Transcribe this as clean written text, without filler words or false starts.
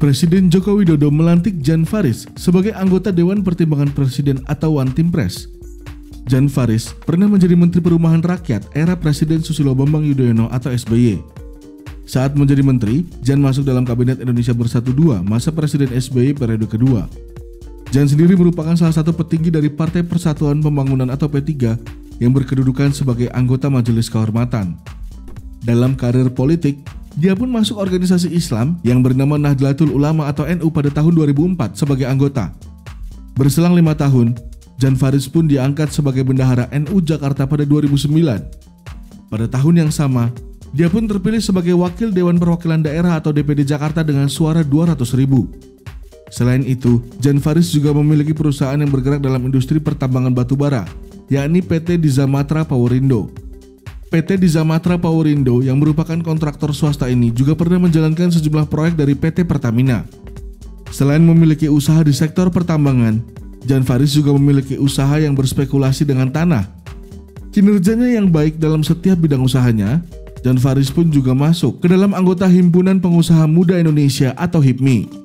Presiden Joko Widodo melantik Jan Faris sebagai anggota Dewan Pertimbangan Presiden atau One Team Press. Jan Faris pernah menjadi Menteri Perumahan Rakyat era Presiden Susilo Bambang Yudhoyono atau SBY. Saat menjadi menteri, Jan masuk dalam Kabinet Indonesia Bersatu II masa Presiden SBY periode kedua. Jan sendiri merupakan salah satu petinggi dari Partai Persatuan Pembangunan atau P3 yang berkedudukan sebagai anggota Majelis Kehormatan. Dalam karir politik, dia pun masuk organisasi Islam yang bernama Nahdlatul Ulama atau NU pada tahun 2004 sebagai anggota. Berselang 5 tahun, Jan Faris pun diangkat sebagai bendahara NU Jakarta pada 2009. Pada tahun yang sama, dia pun terpilih sebagai Wakil Dewan Perwakilan Daerah atau DPD Jakarta dengan suara 200.000. Selain itu, Jan Faris juga memiliki perusahaan yang bergerak dalam industri pertambangan batubara, yakni PT Dizamatra Powerindo. PT Dizamatra Powerindo yang merupakan kontraktor swasta ini juga pernah menjalankan sejumlah proyek dari PT Pertamina. Selain memiliki usaha di sektor pertambangan, Jan Faris juga memiliki usaha yang berspekulasi dengan tanah. Kinerjanya yang baik dalam setiap bidang usahanya, Jan Faris pun juga masuk ke dalam anggota Himpunan Pengusaha Muda Indonesia atau HIPMI.